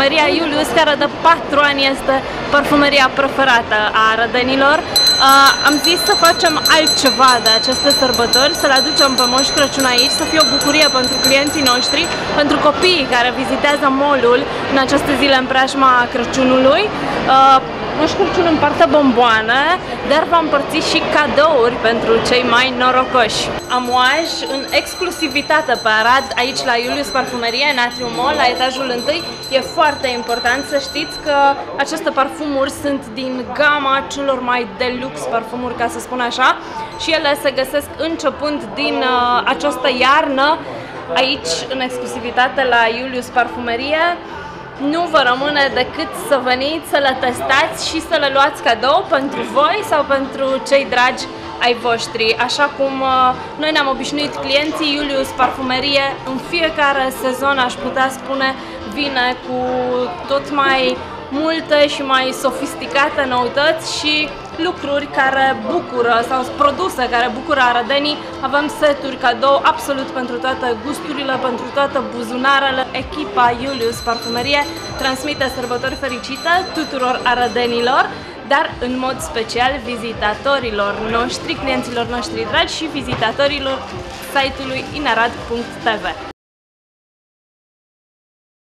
Parfumeria Iulius, care de 4 ani este parfumeria preferată a arădenilor. Am zis să facem altceva de aceste sărbători, să le aducem pe Moș Crăciun aici, să fie o bucurie pentru clienții noștri, pentru copiii care vizitează mall-ul în aceste zile în preajma Crăciunului. Moș Crăciun împarte bomboane, dar va împărți și cadouri pentru cei mai norocoși. Amuaj în exclusivitate pe Arad, aici la Iulius Parfumerie, în Atrium Mall, la etajul 1. E foarte important să știți că aceste parfumuri sunt din gama celor mai deluxe parfumuri, ca să spun așa, și ele se găsesc începând din această iarnă aici în exclusivitate la Iulius Parfumerie. Nu vă rămâne decât să veniți, să le testați și să le luați cadou pentru voi sau pentru cei dragi ai voștri. Așa cum noi ne-am obișnuit clienții, Iulius Parfumerie în fiecare sezon, aș putea spune, vine cu tot mai multe și mai sofisticate noutăți și lucruri care bucură sau produse care bucură arădenii. Avem seturi cadou absolut pentru toate gusturile, pentru toate buzunarele. Echipa Iulius Parfumerie transmite sărbători fericite tuturor arădenilor, dar în mod special vizitatorilor noștri, clienților noștri dragi și vizitatorilor site-ului inarad.tv.